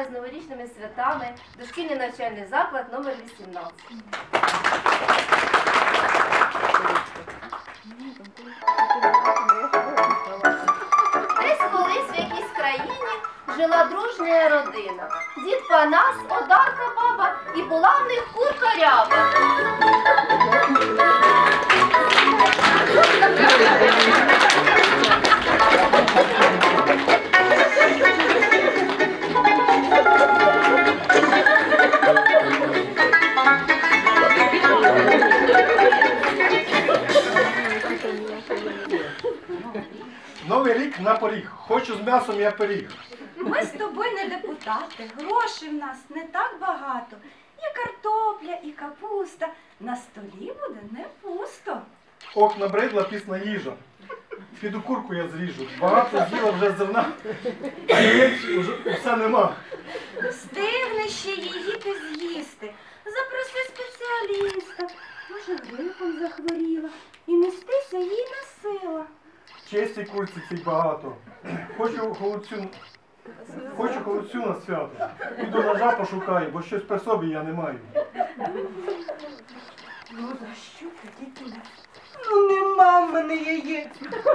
вітаю з новорічними святами дошкільний навчальний заклад номер 18. Десь колись в якійсь країні жила дружня родина. Дід Панас, Одарка баба і була в них курка ряба. Новий рік на поріг. Хочу з м'ясом я пиріг. Ми з тобою не депутати, грошей в нас не так багато. І картопля, і капуста. На столі буде не пусто. Ох, набридла пісна їжа. Піду курку я зріжу. Багато з'їла вже зерна, а яєць вже все нема. Встигне ще її ти з'їсти. Запроси спеціаліста. Може, грипом захворіла. І нестися їй не сила. Честі курці цій багато. Хочу холодцю на свято. Піду ножа пошукаю, бо щось при собі я не маю. Ну за що ти, дитина? Ну нема в мене яєць.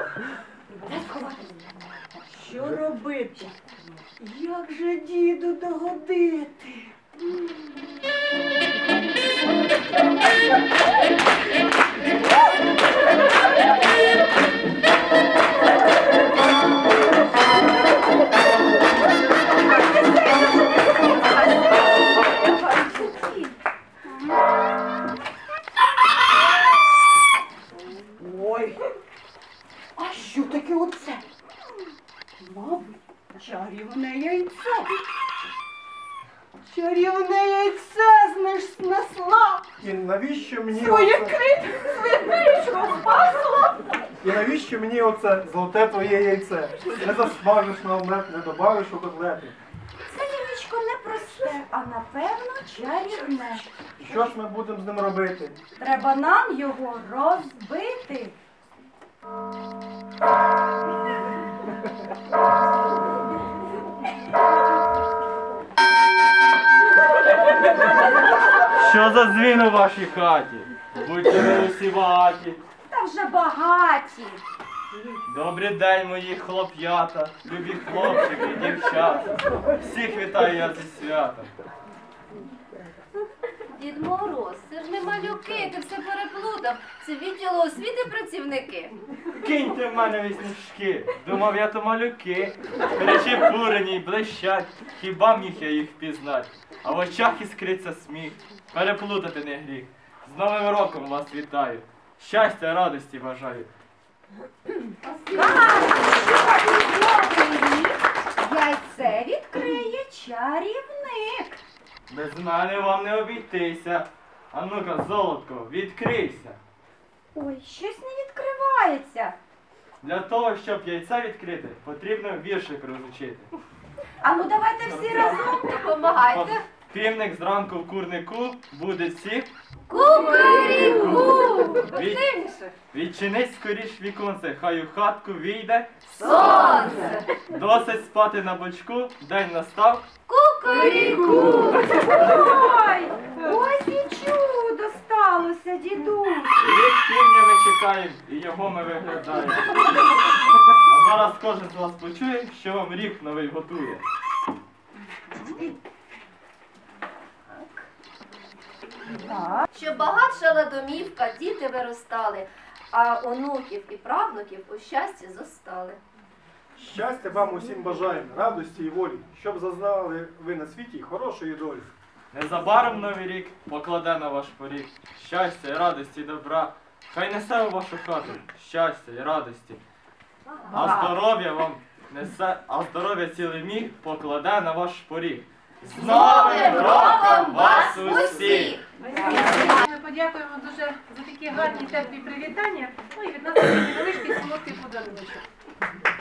Що робити? Як же діду догодити? Ой, а що таке оце? Мабуть, чарівне яйце. Чарівне яйце знесла. І навіщо мені Своє оце? свиничку спасла. І навіщо мені оце золоте твоє яйце? Не засмажиш на омлет, не добавиш у котлети. Це яєчко не просте, а напевно чарівне. Що ж ми будемо з ним робити? Треба нам його розбити. Що за дзвін у вашій хаті? Будьте ви усі багаті. Та вже багаті. Добрий день, мої хлоп'ята, любі хлопчики, дівчата. Всіх вітаю я зі святом. Дід Мороз, це ж не малюки, ти все переплутав. Це відділу освіти працівники. Киньте в мене віснішки. Думав, я то малюки. Перечепурені й блищать. Хіба міг я їх впізнать? А в очах іскриться сміх. Переплутати не гріх. З Новим роком вас вітаю. Щастя, радості бажаю. Яйце відкриє чарівник. Без мене вам не обійтися. А ну-ка, золотко, відкрийся. Ой, щось не відкривається. Для того, щоб яйця відкрити, потрібно віршик розучити. А ну давайте всі разом. Допомагайте. Півник зранку в курнику буде всіх. Кукуріку! Від- Активніше. Відчинись скоріш віконце, хай у хатку війде. Сонце! Досить спати на бочку, день настав. Кукуріку! Ой, ось і чудо сталося, дідусь. Рік півня ми чекаємо, і його ми виглядаємо. А зараз кожен з вас почує, що вам рік новий готує. Щоб багатшала домівка, діти виростали, а онуків і правнуків у щасті зостали. Щастя вам усім бажаємо, радості і волі, щоб зазнали ви на світі хорошої долі. Незабаром новий рік покладе на ваш поріг. Щастя і радості і добра. Хай несе у вашу хату щастя і радості. А здоров'я вам несе, а здоров'я цілий міг покладе на ваш поріг. З Новим роком вас усіх! Ми подякуємо дуже за такі гарні теплі привітання. Ну і від нас невеличкий солодкий подарунок.